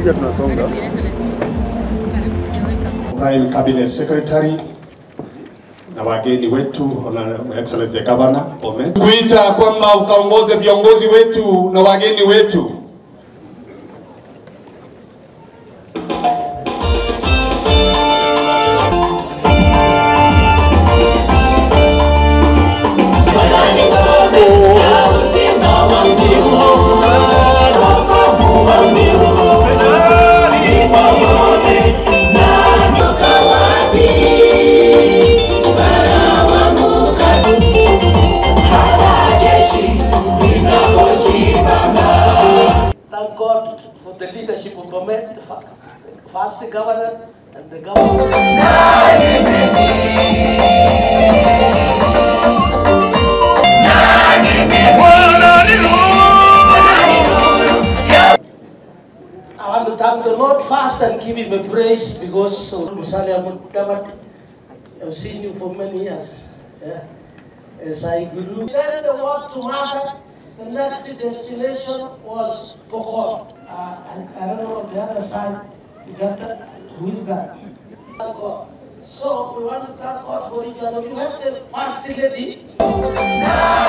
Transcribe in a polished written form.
Prime Cabinet Secretary na wageni wetu, Excellent the Governor Bomet, kuita kwamba ukaongoze viongozi wetu na wageni wetu. Thank God for the leadership of Bomet, first the governor and the government. I want to thank the Lord first and give him a praise because of Musalia Mudavadi. I've seen you for many years. Yeah. As I grew, send the word to Masa. The next destination was Pokot. I don't know on the other side. Who is that? Thank God. So we want to thank God for each other. We have the first lady.